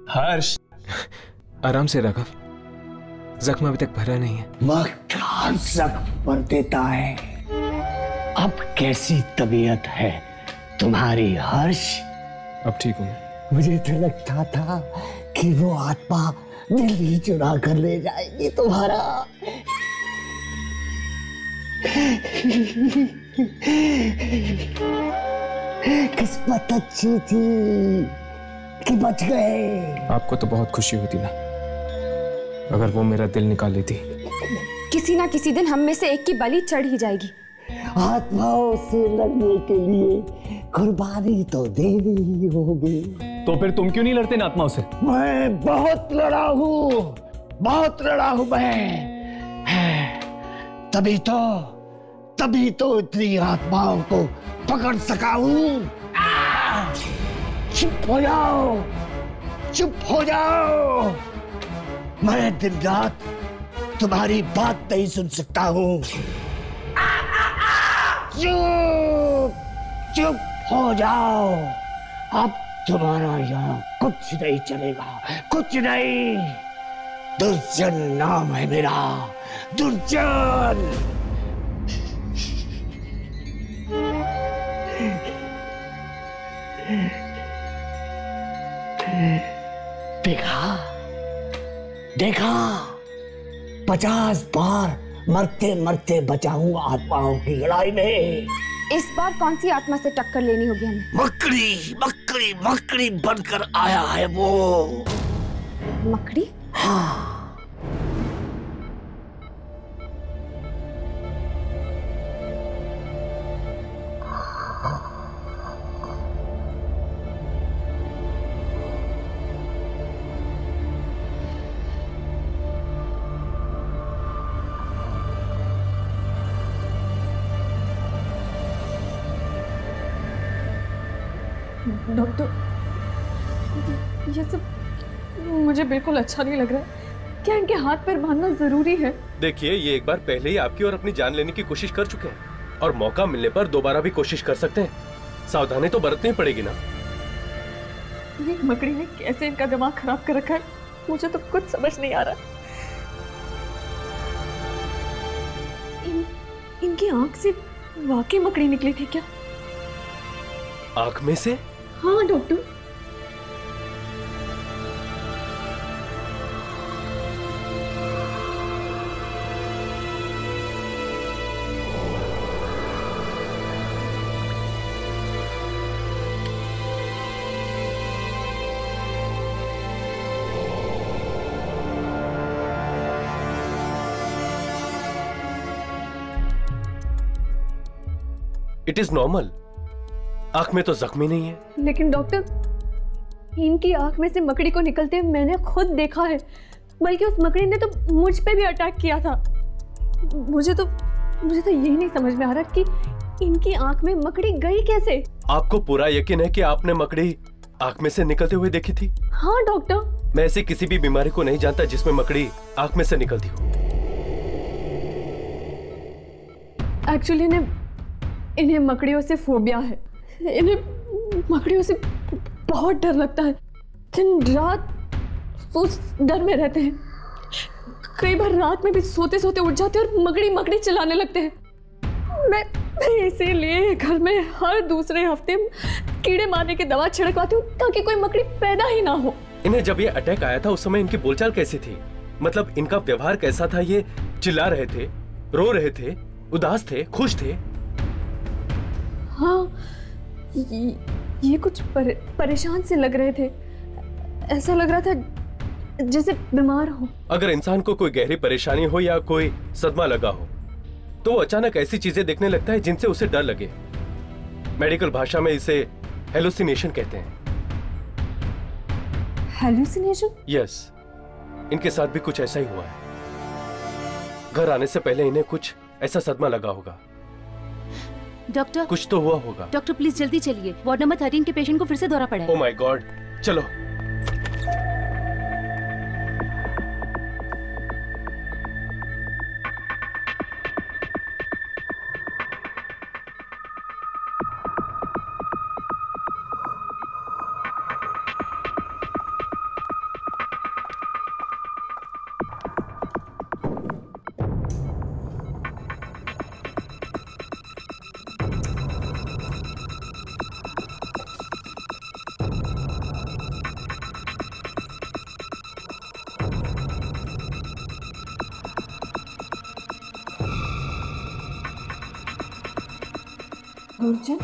हर्ष, आराम से राघव, जख्म अभी तक भरा नहीं है। वक्त हर जख्म भर देता है। अब कैसी तबीयत है तुम्हारी हर्ष? अब ठीक हूँ मैं। मुझे तो लगता था कि वो आत्मा दिल ही चुरा कर ले जाएगी तुम्हारा। किस्मत अच्छी थी कि बच गए। आपको तो बहुत खुशी होती ना अगर वो मेरा दिल निकाल लेती। किसी ना किसी दिन हम में से एक की बलि चढ़ ही जाएगी। आत्माओं से लड़ने के लिए कुर्बानी तो देनी ही होगी। तो फिर तुम क्यों नहीं लड़ते इन आत्माओं से? मैं बहुत लड़ा हूँ मैं। तभी तो इतनी आत्माओं को पकड़ सका हूँ। चुप हो जाओ। मैं दिन रात तुम्हारी बात नहीं सुन सकता हूँ। चुप हो जाओ। अब तुम्हारा यहाँ कुछ नहीं चलेगा, कुछ नहीं। दुर्जन नाम है मेरा, दुर्जन। देखा 50 बार मरते मरते बचा हूँ आत्माओं की लड़ाई में। इस बार कौन सी आत्मा से टक्कर लेनी होगी हमें? मकड़ी बनकर आया है वो। मकड़ी? हाँ। डॉक्टर, ये सब मुझे बिल्कुल अच्छा नहीं लग रहा है। क्या इनके हाथ पैर बांधना जरूरी है? देखिए, ये एक बार पहले ही आपकी और अपनी जान लेने की कोशिश कर चुके हैं और मौका मिलने पर दोबारा भी कोशिश कर सकते हैं। सावधानी तो बरतनी पड़ेगी ना। ये मकड़ी ने कैसे इनका दिमाग खराब कर रखा है, मुझे तो कुछ समझ नहीं आ रहा। इनकी आंख से वाकई मकड़ी निकली थी क्या? आंख में से? हाँ डॉक्टर। It is normal. आंख में तो जख्मी नहीं है। लेकिन डॉक्टर, इनकी आंख में से मकड़ी को निकलते मैंने खुद देखा है। बल्कि उस मकड़ी ने तो मुझ पे भी अटैक किया था। मुझे तो यही नहीं समझ में आ रहा कि इनकी आंख में मकड़ी गई कैसे। आपको पूरा यकीन है कि आपने मकड़ी आंख में से निकलते हुए देखी थी? हाँ डॉक्टर। मैं ऐसी किसी भी बीमारी को नहीं जानता जिसमें मकड़ी आंख में से निकलती हो। एक्चुअली इन्हें मकड़ियों से फोबिया है। इन्हें मकड़ियों से बहुत डर लगता है। दिन रात उस डर में रहते हैं। कई बार रात में भी सोते सोते उठ जाते हैं और मकड़ी चिल्लाने लगते हैं। मैं इसीलिए घर में हर दूसरे हफ्ते कीड़े मारने की दवा छिड़कवाती हूँ ताकि कोई मकड़ी पैदा ही ना हो। इन्हें जब ये अटैक आया था उस समय इनकी बोलचाल कैसी थी? मतलब इनका व्यवहार कैसा था? ये चिल्ला रहे थे, रो रहे थे, उदास थे, खुश थे? हाँ, ये कुछ परेशान से लग रहे थे। ऐसा लग रहा था जैसे बीमार हो। अगर इंसान को कोई गहरी परेशानी हो या कोई सदमा लगा हो तो वो अचानक ऐसी चीजें देखने लगता है जिनसे उसे डर लगे। मेडिकल भाषा में इसे हेलुसिनेशन कहते हैं। हेलुसिनेशन? यस, इनके साथ भी कुछ ऐसा ही हुआ है। घर आने से पहले इन्हें कुछ ऐसा सदमा लगा होगा। डॉक्टर, कुछ तो हुआ होगा। डॉक्टर प्लीज जल्दी चलिए, वार्ड नंबर 13 के पेशेंट को फिर से दौरा पड़ा है। ओह माय गॉड, चलो। गुरजन,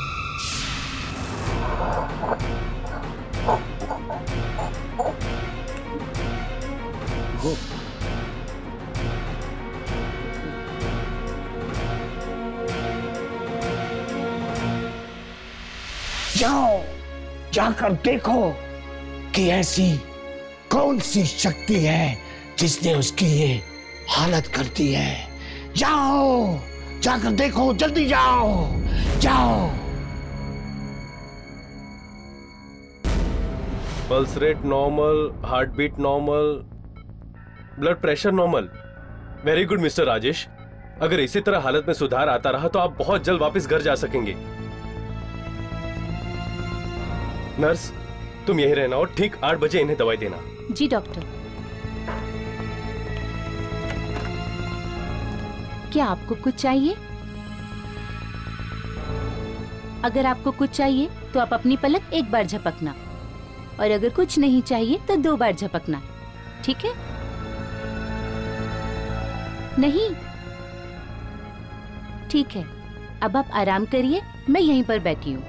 जाओ, जाकर देखो कि ऐसी कौन सी शक्ति है जिसने उसकी ये हालत कर दी है। जाओ, जाकर देखो, जल्दी जाओ, जाओ। Pulse rate normal, heart beat normal, blood pressure normal. Very good mister Rajesh. अगर इसी तरह हालत में सुधार आता रहा तो आप बहुत जल्द वापस घर जा सकेंगे। नर्स, तुम यहीं रहना और ठीक 8 बजे इन्हें दवाई देना। जी डॉक्टर। क्या आपको कुछ चाहिए? अगर आपको कुछ चाहिए तो आप अपनी पलक एक बार झपकना, और अगर कुछ नहीं चाहिए तो 2 बार झपकना, ठीक है? नहीं? ठीक है, अब आप आराम करिए, मैं यहीं पर बैठी हूँ।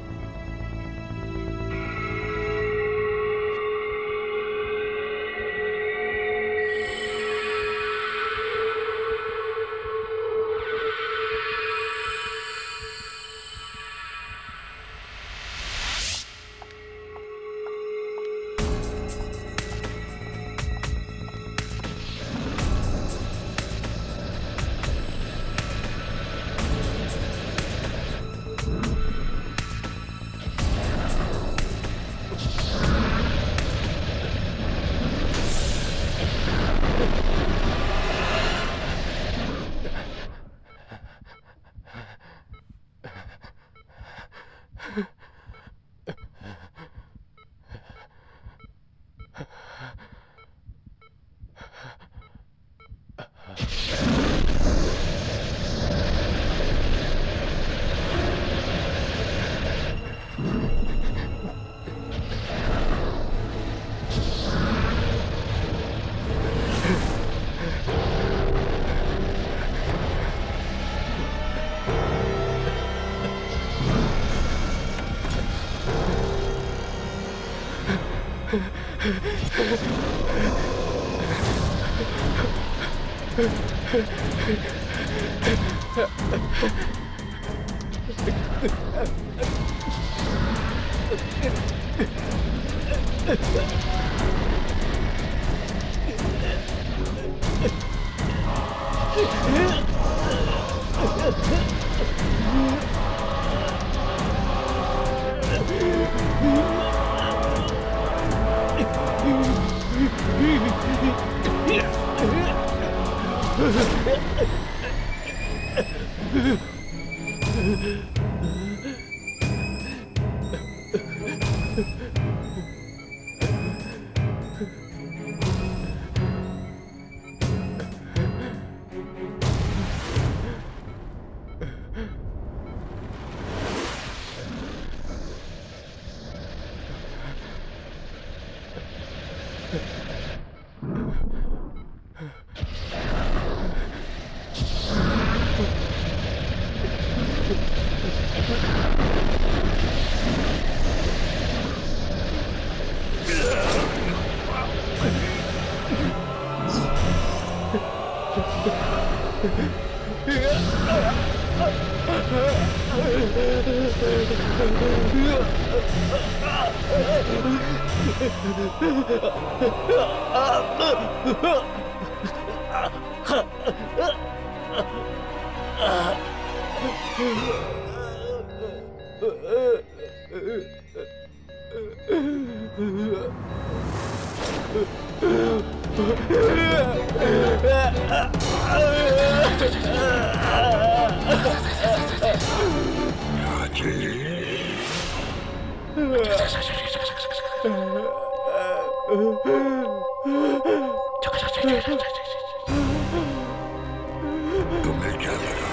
तुम्हें क्या लगा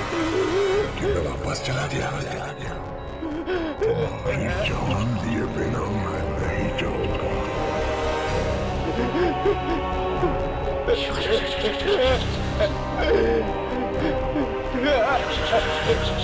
कि मैं वापस चला गया? तुम्हारी जान दिए बिना मैं नहीं जाऊंगा।